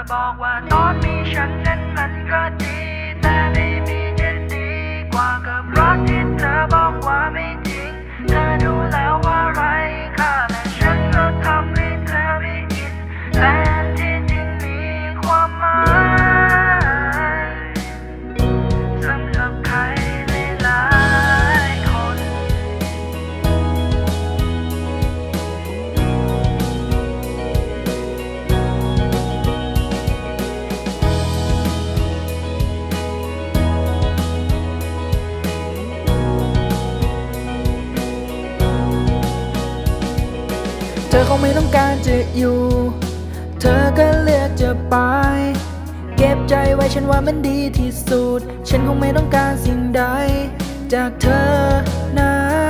บอกว่าตอนมีฉันนั้นมันก็ดีแต่ไม่มีจะดีกว่ากับรักที่เธอบอกว่าไม่จริงเธอดูแล้วว่าไร้ค่าและฉันก็ทำให้เธอไม่อินแต่ที่จริงมีความหมายสำหรับใครหลายๆคนเธอคงไม่ต้องการจะอยู่เธอก็เลือกจะไปเก็บใจไว้ฉันว่ามันดีที่สุดฉันคงไม่ต้องการสิ่งใดจากเธอนะ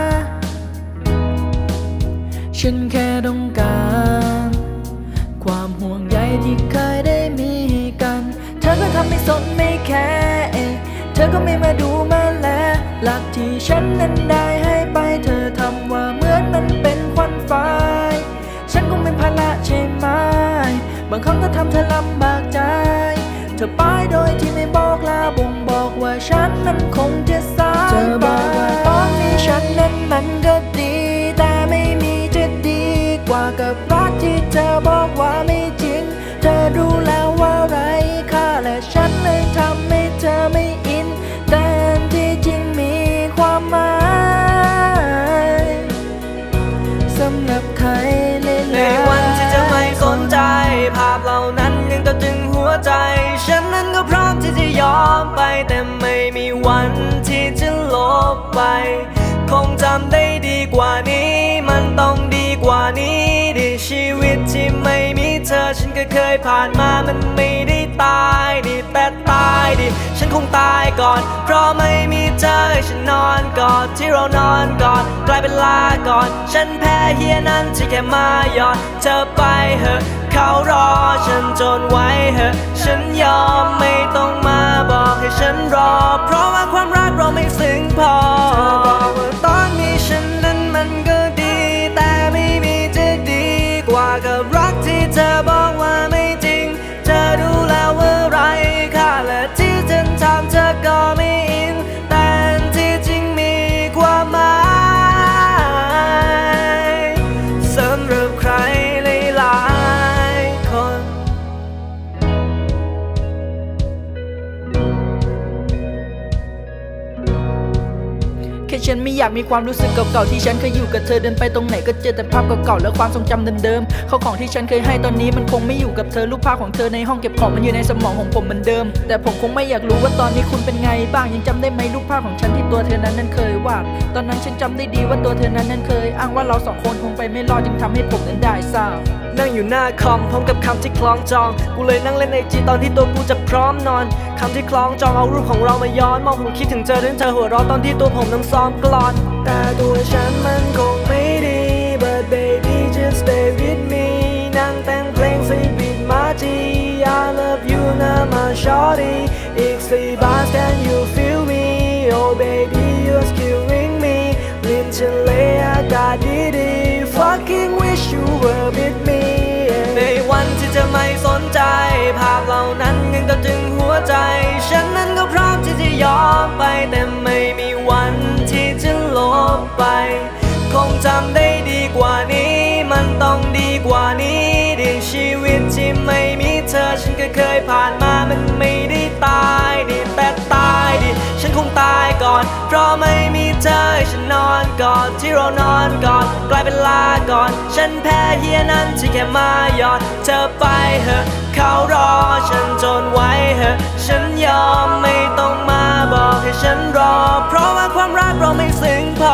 ฉันแค่ต้องการความห่วงใยที่เคยได้มีให้กันเธอก็ทำไม่สนไม่แคร์เธอก็ไม่มาดูมาแลหลักที่ฉันนั้นได้ให้ไปเธอทำว่าเหมือนมันเป็นควันไฟฉันคงเป็นภาระใช่ไหมบางครั้งก็ทำเธอลำบากใจเธอไปโดยที่ไม่บอกลาบ่งบอกว่าฉันนั้นคงจะสายไปเธอบอกว่าตอนนี้ฉันนั้นมันก็ดีแต่ไม่มีจะดีกว่ากับรักที่เธอบอกว่าไม่จริงเธอรู้แล้วว่าไร้ค่าและฉันเลยทำให้เธอไม่อินแต่ที่จริงมีความหมายสำหรับใครในวันที่จะไม่สนใจภาพเหล่านั้นยังตรึงหัวใจฉันนั้นก็พร้อมที่จะยอมไปแต่ไม่มีวันที่จะลบไปคงจำได้ดีกว่านี้มันต้องดีกว่านี้ดิชีวิตที่ไม่มีเธอฉันก็เคยผ่านมามันไม่ได้ตายดิแต่ตายดิฉันคงตายก่อนเพราะไม่มีเธอให้ฉันนอนกอดที่เรานอนกอดกลายเป็นลาก่อนฉันแพ้เฮียนั้นที่แค่มาหยอดเธอไปเหอะเขารอฉันจนไว้เหอะฉันยอมไม่ต้องมาบอกให้ฉันรอเพราะว่าความรักเราไม่ซึ้งพอเธอบอกว่าตอนมีฉันนั้นมันก็ดีแต่ไม่มีจะดีกว่ากับรักที่เธอบอกว่าไม่จริงเธอรู้แล้วว่าไร้ค่าและที่ฉันทำเธอก็ไม่อินแต่ที่จริงมีความหมายสำหรับใครหลายๆคนแค่ฉันไม่อยากมีความรู้สึกเก่าๆที่ฉันเคยอยู่กับเธอเดินไปตรงไหนก็เจอแต่ภาพเก่าๆและความทรงจำเดิมๆเขาของที่ฉันเคยให้ตอนนี้มันคงไม่อยู่กับเธอรูปภาพของเธอในห้องเก็บของมันอยู่ในสมองของผมเหมือนเดิมแต่ผมคงไม่อยากรู้ว่าตอนนี้คุณเป็นไงบ้างยังจำได้ไหมรูปภาพของฉันที่ตัวเธอนั้นเคยวาดตอนนั้นฉันจำได้ดีว่าตัวเธอนั้นเคยอ้างว่าเราสองคนคงไปไม่รอดจึงทำให้ผมนั้นได้เศร้านั่งอยู่หน้าคอมพร้อมกับคำที่คล้องจองกูเลยนั่งเล่นไอจีตอนที่ตัวกูจะพร้อมนอนคำที่คล้องจองเอารูปของเรามาย้อนมองผมคิดถึงเธอถึงเธอหัวเราะตอนที่ตัวผมต้องซ้อมกลอนแต่ตัวฉันมันคงไม่ดี but baby just stay with me นั่งแต่งเพลงใส่บีทมาจี I love you นะมา shorty อีก4 bars can you feel me oh baby you're killing me ลิ้นฉันเลยอากาศดีๆ fucking wish you were with me ในวันที่จะไม่สนใจภาพเหล่านั้นยังตรึงหัวใจฉันนั้นก็พร้อมที่จะยอมไปแต่ไม่มีวันที่จะลบไปคงจำได้ดีกว่านี้มันต้องดีกว่านี้ดิชีวิตที่ไม่มีเธอฉันก็เคยผ่านมามันไม่ได้ตายดิแต่ตายดิฉันคงตายก่อนเพราะไม่มีเธอให้ฉันนอนกอดที่เรานอนกอดกลายเป็นลาก่อนฉันแพ้เฮียนั้นที่แค่มาหยอดเธอไปเหอะเขารอฉันจนไว้เหอะฉันยอมไม่ต้องมาบอกให้ฉันรอเพราะว่าความรักเราไม่ซึ้งพอ